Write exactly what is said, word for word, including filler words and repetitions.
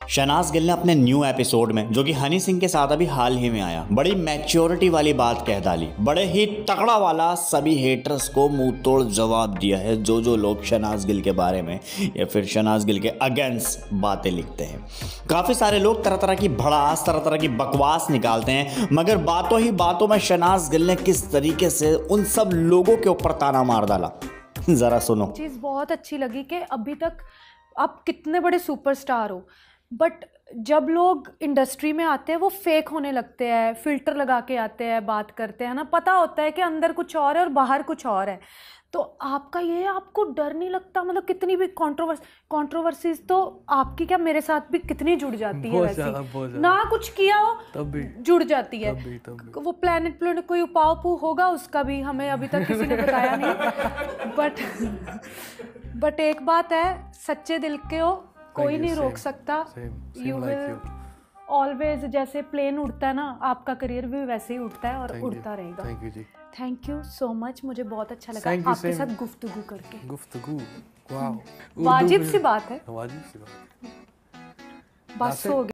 शहनाज गिल ने अपने new episode में, जो कि हनी सिंह के साथ अभी हाल ही में आया, बड़ी मैच्योरिटी वाली बात कह डाली। बड़े ही तगड़ा वाला सभी हेटर्स को मुंह तोड़ जवाब दिया है जो जो लोग शहनाज गिल के बारे में या फिर शहनाज गिल के अगेंस्ट बातें लिखते हैं। काफी सारे लोग तरह तरह की भड़ास, तरह तरह की बकवास निकालते हैं, मगर बातों ही बातों में शहनाज गिल ने किस तरीके से उन सब लोगों के ऊपर ताना मार डाला, जरा सुनो। चीज बहुत अच्छी लगी कि अभी तक आप कितने बड़े सुपरस्टार हो, बट जब लोग इंडस्ट्री में आते हैं वो फेक होने लगते हैं, फिल्टर लगा के आते हैं, बात करते हैं ना, पता होता है कि अंदर कुछ और है और बाहर कुछ और है। तो आपका ये, आपको डर नहीं लगता? मतलब कितनी भी कंट्रोवर्सी कंट्रोवर्सीज तो आपकी क्या, मेरे साथ भी कितनी जुड़ जाती है वैसे, ना कुछ किया हो तब भी जुड़ जाती है। तब भी, तब भी। वो प्लेनेट प्लेनेट कोई उपाव पू होगा उसका भी, हमें अभी तक किसी ने बताया नहीं। बट बट एक बात है, सच्चे दिल के हो, कोई नहीं रोक सकता। यू विल ऑलवेज, जैसे प्लेन उड़ता है ना, आपका करियर भी वैसे ही उड़ता है और उड़ता रहेगा। थैंक यू जी, थैंक यू सो मच। मुझे बहुत अच्छा लगा आपके साथ गुफ्तगू करके। गुफ्तगू, वाह, वाजिब सी बात है, वाजिब सी बात, बस हो गया।